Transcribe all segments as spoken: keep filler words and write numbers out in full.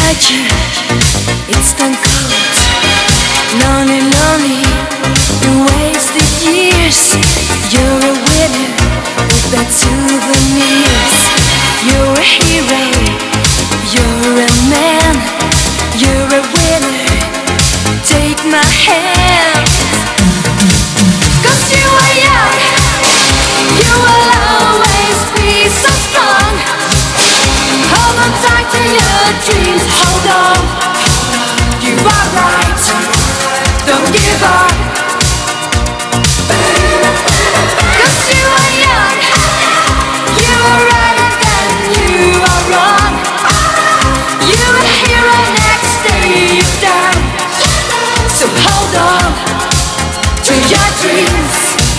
without you, it's gone cold. Lonely, lonely, the wasted years. You're a winner with that souvenirs. You're a hero, you're a man, you're a winner. Take my hand. Cause you are young, you will always be so strong. Hold on tight to your dreams, hold on. You are right, don't give up. Cause you are young, you are right and then you are wrong. You're a hero next day you're down. So hold on to your dreams.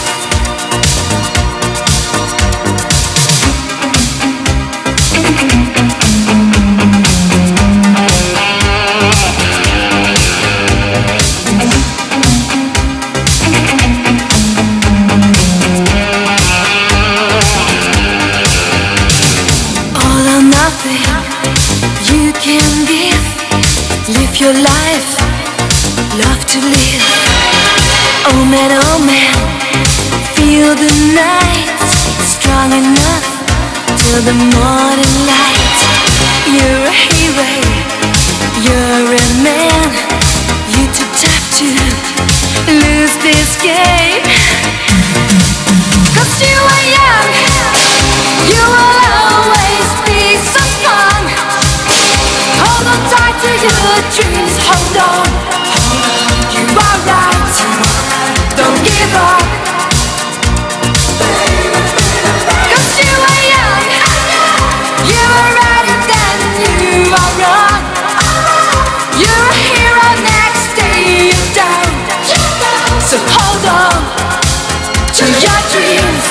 You can give, live your life, love to live. Oh man, oh man, feel the night, strong enough till the morning light. You're a hero, you're a man, you too tough to lose this game. Cause you are young, you will always be so strong. Hold on tight to your dreams, hold on. You are right, don't give up. Cause you are young, you are right and then you are wrong. You're a hero next day you're down. So hold on to your dreams.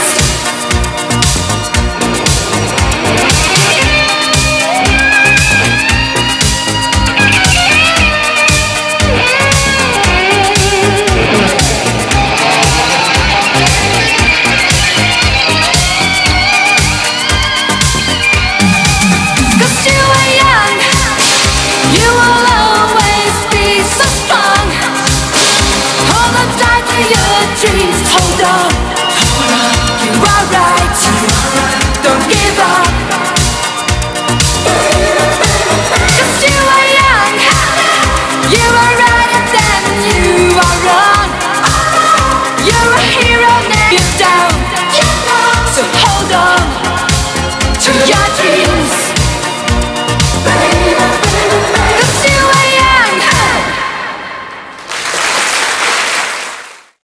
Dreams, hold on.